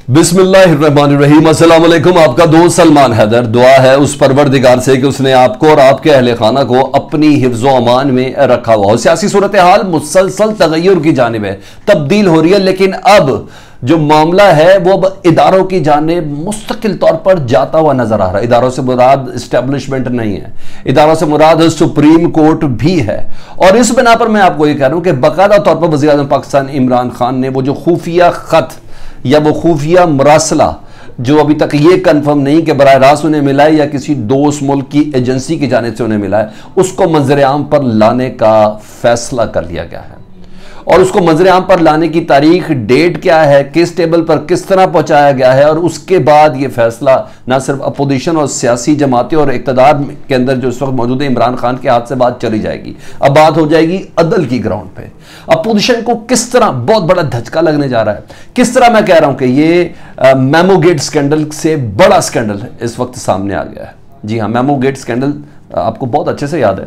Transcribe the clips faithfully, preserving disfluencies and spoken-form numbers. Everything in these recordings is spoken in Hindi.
बिस्मिल्लाहिर्रहमानिर्रहीम। अस्सलाम वालेकुम। आपका दोस्त सलमान हैदर। दुआ है उस परवरदिगार से कि उसने आपको और आपके अहले खाना को अपनी हिफ्ज़ो अमान में रखा हुआ हो। सियासी सूरत हाल मुसलसल तगय्युर की जानिब है, तब्दील हो रही है, लेकिन अब जो मामला है वो अब इदारों की जानिब मुस्तकिल तौर पर जाता हुआ नजर आ रहा है। इदारों से मुराद इस्टेब्लिशमेंट नहीं है, इदारों से मुराद सुप्रीम कोर्ट भी है। और इस बिना पर मैं आपको ये कह रहा हूं कि बाकायदा तौर पर वज़ीर आज़म पाकिस्तान इमरान खान ने वो जो खुफिया खत या वो खुफिया मरासला जो अभी तक ये कंफर्म नहीं कि बराह रास्त उन्हें मिला है या किसी दोस्त मुल्क की एजेंसी की जानिब से उन्हें मिला है, उसको मंजर आम पर लाने का फैसला कर लिया गया है। और उसको मंजर आम पर लाने की तारीख, डेट क्या है, किस टेबल पर किस तरह पहुंचाया गया है, और उसके बाद ये फैसला ना सिर्फ अपोजिशन और सियासी जमातें और इक़्तिदार के अंदर जो इस वक्त मौजूद है इमरान खान के हाथ से बात चली जाएगी, अब बात हो जाएगी अदल की ग्राउंड पे। अपोजिशन को किस तरह बहुत बड़ा धचका लगने जा रहा है, किस तरह मैं कह रहा हूं कि ये मेमोगेट स्कैंडल से बड़ा स्कैंडल इस वक्त सामने आ गया है। जी हाँ, मेमोगेट स्कैंडल आपको बहुत अच्छे से याद है।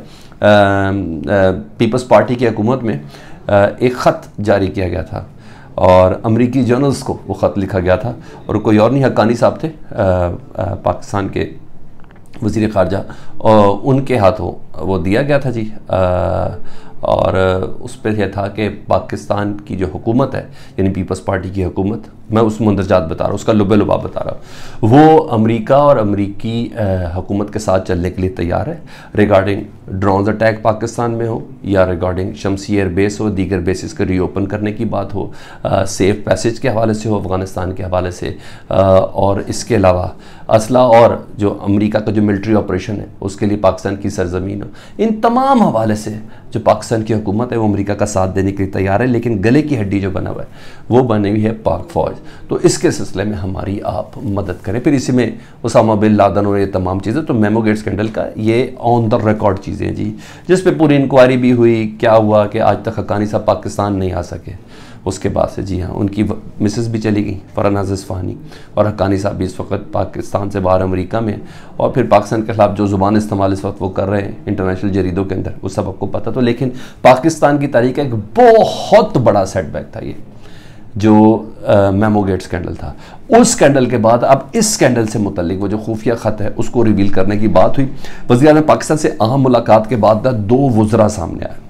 पीपल्स पार्टी की हुकूमत में एक ख़त जारी किया गया था और अमरीकी जर्नल्स को वो ख़त लिखा गया था, और कोई और नहीं, हक्कानी साहब थे पाकिस्तान के वज़ीर ख़ारजा, और उनके हाथों वो दिया गया था जी। आ, और उस पर यह था कि पाकिस्तान की जो हुकूमत है, यानी पीपल्स पार्टी की हुकूमत, मैं उस मंदरजात बता रहा हूँ, उसका लुबे लुबा बता रहा हूँ, वो अमेरिका और अमेरिकी हुकूमत के साथ चलने के लिए तैयार है रिगार्डिंग ड्रोन्स अटैक पाकिस्तान में हो, या रिगार्डिंग शमसी एयर बेस हो, दीगर बेसिस को रीओपन करने की बात हो, सेफ पैसेज के हवाले से हो, अफ़गानिस्तान के हवाले से, आ, और इसके अलावा असला और जो अमेरिका का जो मिलिट्री ऑपरेशन है उसके लिए पाकिस्तान की सरजमीन हो। इन तमाम हवाले से जो पाकिस्तान की हुकूमत है वो अमेरिका का साथ देने के लिए तैयार है, लेकिन गले की हड्डी जो बना हुआ है वो बनी हुई है पाक फौज। तो इसके सिलसिले में हमारी आप मदद करें। फिर इसी में उसामा बिन लादेन और ये तमाम चीज़ें, तो मेमोगेट स्कैंडल का ये ऑन द रिकॉर्ड चीज़ें जी, जिस पे पूरी इंक्वायरी भी हुई। क्या हुआ कि आज तक हक्कानी साहब पाकिस्तान नहीं आ सके, उसके बाद से जी हाँ उनकी मिसेस भी चली गई फरनाज़ इस्फ़हानी, और हक्कानी साहब भी इस वक्त पाकिस्तान से बाहर अमेरिका में। और फिर पाकिस्तान के ख़िलाफ़ जो ज़ुबान इस्तेमाल इस वक्त वो कर रहे हैं इंटरनेशनल जरीदों के अंदर, वो सब आपको पता। तो लेकिन पाकिस्तान की तारीख का एक बहुत बड़ा सेटबैक था ये जो मेमोगेट स्कैंडल था। उस स्कैंडल के बाद अब इस स्कैंडल से मुतल्लिक वो जो खुफिया ख़त है उसको रिवील करने की बात हुई। वज़ीर आज़म पाकिस्तान से अहम मुलाकात के बाद दो वज़रा सामने आए,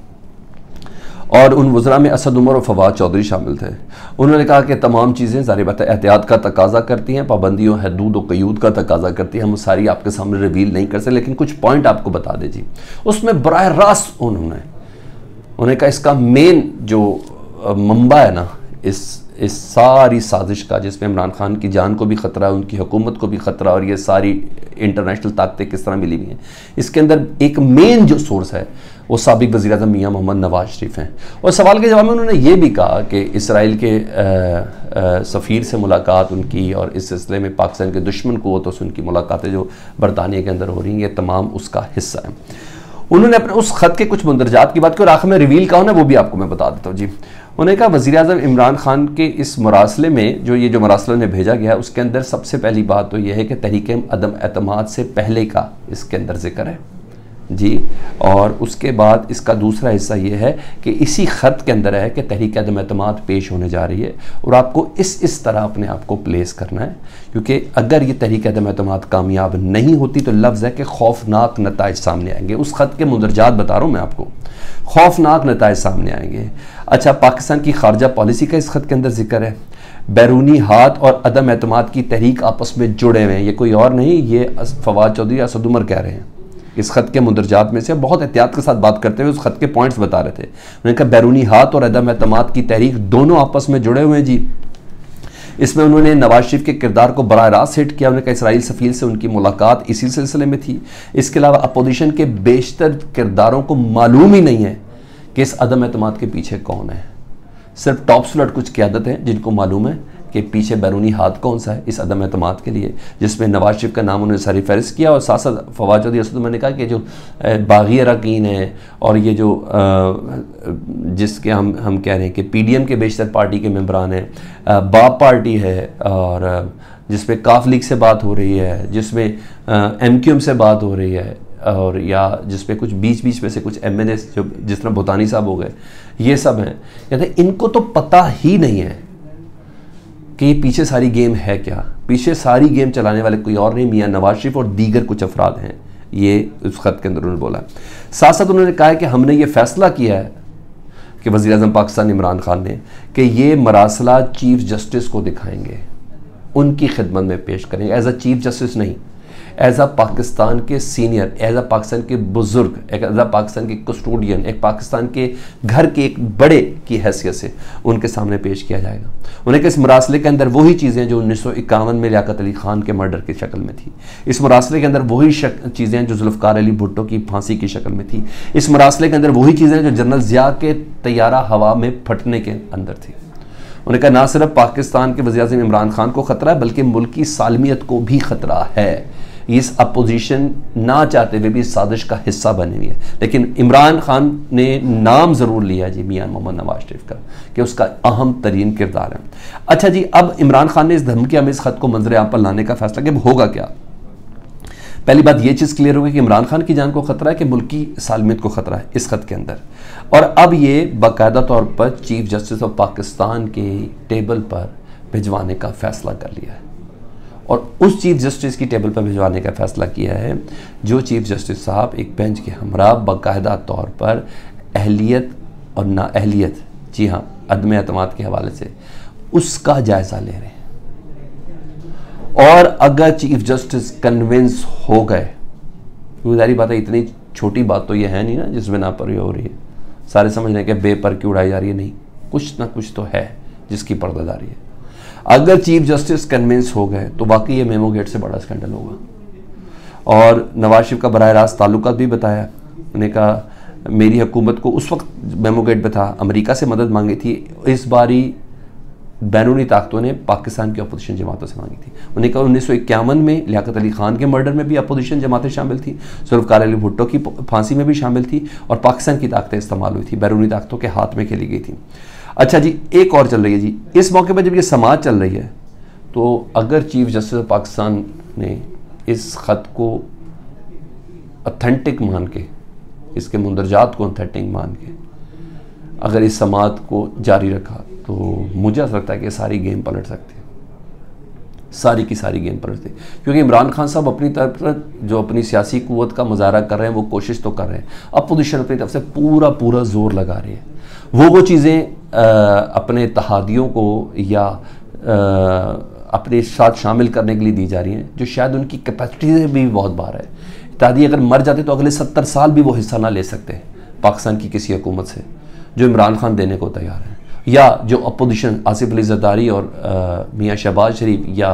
और उन वज़रा में असद उमर और फवाद चौधरी शामिल थे। उन्होंने कहा कि तमाम चीज़ें ज़ाहिर बात है एहतियात का तकाजा करती हैं, पाबंदियों, हदूद और क़यूद का तकाजा करती हैं। हम सारी आपके सामने रिवील नहीं कर सकते, लेकिन कुछ पॉइंट आपको बता दें जी। उसमें बराह रास्त उन्होंने उन्हें कहा इसका मेन जो मंबा है ना इस इस सारी साजिश का, जिसमें इमरान खान की जान को भी ख़तरा है, उनकी हुकूमत को भी ख़तरा, और ये सारी इंटरनेशनल ताकतें किस तरह मिली हुई हैं, इसके अंदर एक मेन जो सोर्स है वो साबिक वज़ीर आज़म मियाँ मोहम्मद नवाज शरीफ हैं। और सवाल के जवाब में उन्होंने ये भी कहा कि इसराइल के सफ़ीर से मुलाकात उनकी, और इस सिलसिले में पाकिस्तान के दुश्मन क़ुव्वतों से उनकी मुलाकातें जो बरतानिया के अंदर हो रही हैं, ये तमाम उसका हिस्सा है। उन्होंने अपने उस ख़त के कुछ मंदरजात की बात की, और आखिर में रिवील कहा ना वो भी आपको मैं बता देता हूँ जी। उन्होंने कहा वज़ीर आज़म इमरान खान के इस मरासले में जो ये जो मरासला उन्हें भेजा गया है उसके अंदर सबसे पहली बात तो यह है कि तहरीक अदम एतमाद से पहले का इसके अंदर जिक्र है जी। और उसके बाद इसका दूसरा हिस्सा ये है कि इसी ख़त के अंदर है कि तहरीक अदम एतमाद पेश होने जा रही है, और आपको इस इस तरह अपने आप को प्लेस करना है, क्योंकि अगर ये तहरीक अदम एतमाद कामयाब नहीं होती तो लफ्ज़ है कि खौफनाक नताइज सामने आएंगे। उस ख़त के मुंदरजात बता रहा हूँ मैं आपको, खौफनाक नताइज सामने आएंगे। अच्छा, पाकिस्तान की खारजा पॉलिसी का इस ख़त के अंदर जिक्र है। बैरूनी हाथ और अदम एतमाद की तहरीक आपस में जुड़े हुए हैं, ये कोई और नहीं, ये फवाद चौधरी असद उमर कह रहे हैं। इस ख़त के मुंदरजात में से बहुत एहतियात के साथ बात करते हुए उस ख़त के पॉइंट्स बता रहे थे। उन्होंने कहा बैरूनी हाथ और अदम एतमाद की तहरीक दोनों आपस में जुड़े हुए हैं जी। इसमें उन्होंने नवाज शरीफ के किरदार को बराह रास्त हिट किया। उन्होंने कहा इसराइल सफ़ीर से उनकी मुलाकात इसी सिलसिले में थी। इसके अलावा अपोजिशन के बेशतर किरदारों को मालूम ही नहीं है कि इस अदम एतमाद के पीछे कौन है। सिर्फ टॉप स्लट कुछ क़यादत हैं जिनको मालूम है कि पीछे बैरूनी हाथ कौन सा है इस अदम एतमाद के लिए, जिसमें नवाज शरीफ का नाम उन्होंने सर फहरिस्त किया। और साथ साथ फवाद चौधरी असद उमर ने कहा कि जो बागी अरकान है और ये जो जिसके हम हम कह रहे हैं कि पी डी एम के बेशतर पार्टी के मेम्बरान हैं, बाप पार्टी है, और जिसमें काफ लीग से बात हो रही है, जिसमें एम क्यू एम से बात हो रही है, और या जिसपे कुछ बीच बीच में से कुछ एम एन एस जो जिस तरह भूतानी साहब हो गए, ये सब हैं। कहते इनको तो पता ही नहीं है कि ये पीछे सारी गेम है क्या। पीछे सारी गेम चलाने वाले कोई और नहीं, मियां नवाज शरीफ और दीगर कुछ अफराद हैं, ये उस खत के अंदर उन्होंने बोला। साथ साथ उन्होंने कहा है कि हमने ये फैसला किया है कि वज़ीर आज़म पाकिस्तान इमरान खान ने कि ये मरासला चीफ जस्टिस को दिखाएंगे, उनकी खिदमत में पेश करेंगे, एज अ चीफ जस्टिस नहीं, एज अ पाकिस्तान के सीनियर, एज अ पाकिस्तान के बुजुर्ग, एज अ पाकिस्तान के कस्टोडियन, एक पाकिस्तान के घर के एक बड़े की हैसियत से उनके सामने पेश किया जाएगा। उन्हें कि इस मरासले के अंदर वही चीज़ें जो उन्नीस सौ इक्यावन में लियाकत अली खान के मर्डर की शक्ल में थी, इस मरासले के अंदर वही चीज़ें जो जुल्फ़कार अली भुट्टो की फांसी की शक्ल में थी, इस मरासले के अंदर वही चीज़ें जो जनरल ज़िया के तैयारा हवा में फटने के अंदर थी। उन्होंने कहा ना सिर्फ पाकिस्तान के वज़ीर आज़म इमरान खान को ख़तरा है बल्कि मुल्क की सालमियत को भी ख़तरा है। इस अपोजिशन ना चाहते हुए भी इस साजिश का हिस्सा बनी हुई है, लेकिन इमरान खान ने नाम ज़रूर लिया जी मियां मोहम्मद नवाज शरीफ का कि उसका अहम तरीन किरदार है। अच्छा जी, अब इमरान खान ने इस धमकी आमेज़ ख़त को मंजर आम पर लाने का फैसला किया, होगा क्या। पहली बात ये चीज़ क्लियर होगी कि इमरान खान की जान को ख़तरा है कि मुल्क की सालमियत को ख़तरा है इस खत के अंदर, और अब ये बाकायदा तौर पर चीफ जस्टिस ऑफ पाकिस्तान के टेबल पर भिजवाने का फ़ैसला कर लिया है, और उस चीफ जस्टिस की टेबल पर भिजवाने का फ़ैसला किया है जो चीफ जस्टिस साहब एक बेंच के हमरा बाकायदा तौर पर अहलियत और ना अहलियत, जी हाँ, अदम एतमाद के हवाले से उसका जायज़ा ले रहे हैं। और अगर चीफ जस्टिस कन्विंस हो गए, गुजारी बात है, इतनी छोटी बात तो ये है नहीं ना जिस बिना पर ये हो रही है, सारे समझ रहे हैं कि बे पर क्यों उड़ाई जा रही है, नहीं, कुछ ना कुछ तो है जिसकी पर्दादारी है। अगर चीफ जस्टिस कन्विंस हो गए तो वाकई ये मेमो गेट से बड़ा स्कैंडल होगा। और नवाज शरीफ का बराह रास्त ताल्लुकात भी बताया, उन्होंने कहा मेरी हुकूमत को उस वक्त मेमो गेट पे था, अमेरिका से मदद मांगी थी, इस बारी बैरूनी ताकतों ने पाकिस्तान की अपोजिशन जमातों से मांगी थी। उन्होंने कहा उन्नीस सौ इक्यावन में लियाकत अली खान के मर्डर में भी अपोजिशन जमातें शामिल थी, जुल्फ़कार अली भुट्टो की फांसी में भी शामिल थी, और पाकिस्तान की ताकतें इस्तेमाल हुई थी, बैरूनी ताकतों के हाथ में खेली गई थी। अच्छा जी, एक और चल रही है जी, इस मौके पर जब ये समाज चल रही है तो अगर चीफ जस्टिस ऑफ पाकिस्तान ने इस ख़त को ऑथेंटिक मान के, इसके मुंदरजात को ऑथेंटिक मान के अगर इस समात को जारी रखा तो मुझे ऐसा लगता है कि सारी गेम पलट सकती है, सारी की सारी गेम पलट सकती, क्योंकि इमरान खान साहब अपनी तरफ से जो अपनी सियासी कुव्वत का मुजाहरा कर रहे हैं वो कोशिश तो कर रहे हैं, अपोजिशन अपनी तरफ से पूरा पूरा जोर लगा रही है, वो वो चीज़ें अपने इत्तेहादियों को या आ, अपने साथ शामिल करने के लिए दी जा रही हैं जो शायद उनकी कैपेसिटी से भी बहुत बाहर है। इत्तेहादी अगर मर जाते तो अगले सत्तर साल भी वो हिस्सा ना ले सकते पाकिस्तान की किसी हुकूमत से, जो इमरान खान देने को तैयार है, या जो अपोजिशन आसिफ अली जरदारी और मियाँ शहबाज शरीफ या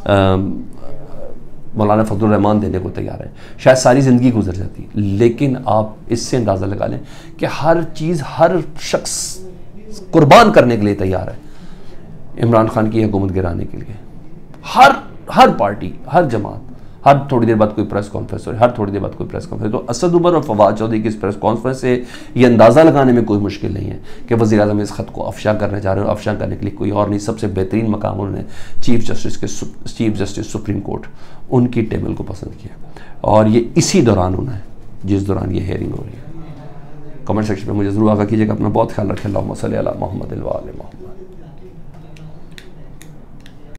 मौलाना फजलुर रहमान देने को तैयार है, शायद सारी ज़िंदगी गुजर जाती। लेकिन आप इससे अंदाज़ा लगा लें कि हर चीज़, हर शख्स कुर्बान करने के लिए तैयार है इमरान खान की हुकूमत गिराने के लिए। हर हर पार्टी, हर जमात, हर थोड़ी देर बाद कोई प्रेस कॉन्फ्रेंस हो, हर थोड़ी देर बाद कोई प्रेस कॉन्फ्रेंस। तो असद उमर और फवाद चौधरी की इस प्रेस कॉन्फ्रेंस से ये अंदाज़ा लगाने में कोई मुश्किल नहीं है कि वज़ीर आज़म इस ख़त को अफशा करने जा रहे हो। अफशा करने के लिए कोई और नहीं, सबसे बेहतरीन मकाम उन्होंने चीफ जस्टिस के चीफ जस्टिस सुप्रीम कोर्ट उनकी टेबल को पसंद किया, और ये इसी दौरान होना है जिस दौरान ये हेयरिंग हो रही है। कमेंट सेक्शन में मुझे ज़रूर आगाह कीजिएगा। अपना बहुत ख्याल रखें। अल्लाहुम्मा सल्ली अला मुहम्मद व आले मुहम्मद।